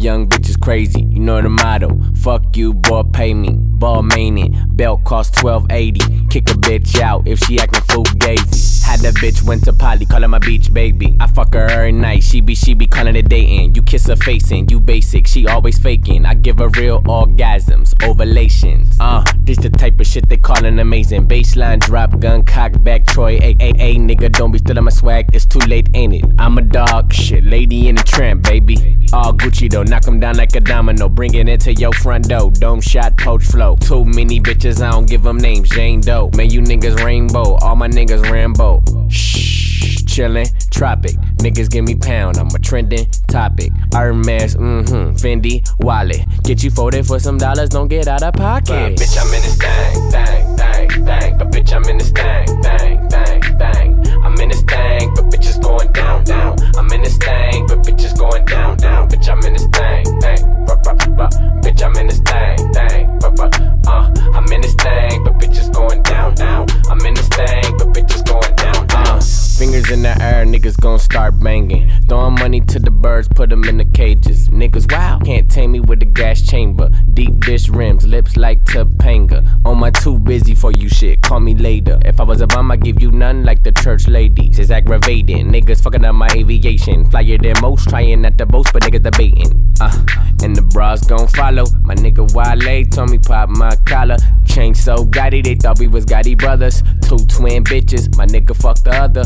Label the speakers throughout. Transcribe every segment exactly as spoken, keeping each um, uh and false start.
Speaker 1: young bitches crazy, you know the motto. Fuck you, boy, pay me. Ball mainin', belt cost twelve eighty. Kick a bitch out if she actin' fugazi. Had that bitch went to Polly, call her my beach baby. I fuck her every night, she be she be callin' it datin'. You kiss her facing, you basic, she always faking. I give her real orgasms, ovulations. Uh, this the type of shit they callin' amazing. Baseline drop, gun cock back, Troy. A A A nigga, don't be stealing my swag, it's too late, ain't it? I'm a dog, shit, lady in the tramp, baby. All Gucci though, knock 'em down like a domino. Bring it into your front door, dome shot, poach flow. Too many bitches, I don't give them names, Jane Doe. Man, you niggas rainbow, all my niggas Rambo. Shh, chillin', tropic. Niggas give me pound, I'm a trending topic. Hermes, mm-hmm, Fendi, wallet. Get you folded for some dollars, don't get out of pocket.
Speaker 2: But bitch, I'm in this thing, thing, thing, thing. But bitch, I'm in this thing, thing, thing, thing. I'm in this thing, but bitches going down, down. I'm in this thing, but bitches going down, down. Bitch, I'm in this thing, thing, buh, buh, buh. Bitch, I'm in this thing, thing, buh, buh. Uh, I'm in this thing, but bitches going down, down. I'm in this thing, but bitches going down, down.
Speaker 1: Uh, fingers in the air, niggas gon' start banging. Throwing money to the birds, put them in the cages. Niggas, wow, can't tame me with the gas chamber. Deep dish rims, lips like Topanga. On my too busy for you shit, call me later. If I was a bum, I'd give you none like the church ladies. It's aggravating, niggas fucking up my aviation. Flyer than most, trying not to boast, but niggas debating. Uh, and the bras gon' follow. My nigga Wale told me pop my collar. Chain so gaudy, they thought we was Gotti brothers. Two twin bitches, my nigga fucked the other.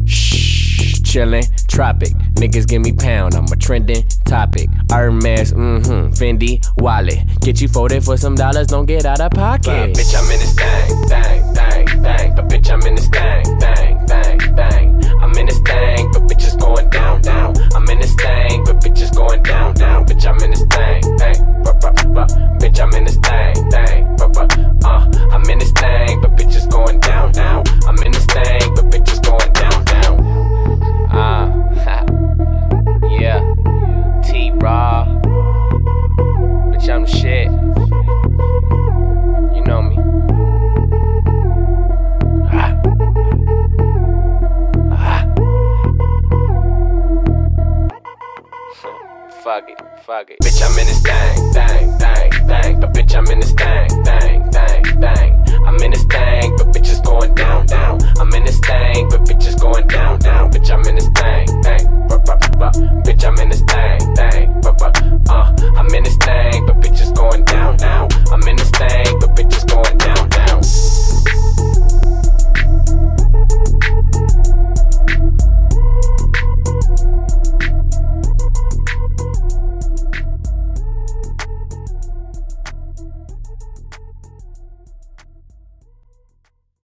Speaker 1: Shh, chillin', tropic. Niggas give me pound, I'm a trending topic. Hermes, mm-hmm, Fendi, wallet. Get you folded for some dollars, don't get out of pocket.
Speaker 2: But bitch, I'm in this thing, thing, thing, thing. But bitch, I'm in this thing, thing, thing, thing. I'm in this thing, but bitches going down, down. I'm in this thing, but bitches going down, down. Bitch, I'm in this thing, thing, buh, buh, buh. Bitch, I'm in this thing, thing, buh, buh. Uh, I'm in this thing, but bitches going down, down. I'm in this thing, but bitches going down, down.
Speaker 1: Ah, uh, yeah, T-Raw. Bitch, I'm shit. You know me. Ah. Ah. Fuck it, fuck it.
Speaker 2: Bitch, I'm in this thing, thing, thing, thing. But bitch, I'm in this thing, thing.